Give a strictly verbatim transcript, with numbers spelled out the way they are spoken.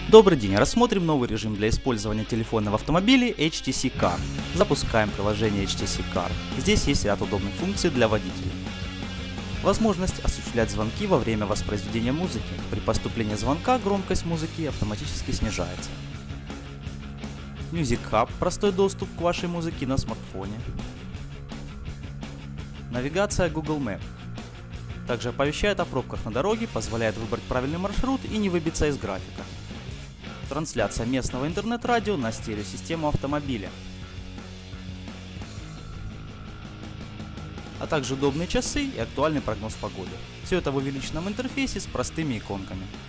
Добрый день, рассмотрим новый режим для использования телефона в автомобиле эйч ти си Car. Запускаем приложение эйч ти си Car. Здесь есть ряд удобных функций для водителей. Возможность осуществлять звонки во время воспроизведения музыки. При поступлении звонка громкость музыки автоматически снижается. Music Hub – простой доступ к вашей музыке на смартфоне. Навигация Google Maps. Также оповещает о пробках на дороге, позволяет выбрать правильный маршрут и не выбиться из графика. Трансляция местного интернет-радио на стереосистему автомобиля. А также удобные часы и актуальный прогноз погоды. Все это в увеличенном интерфейсе с простыми иконками.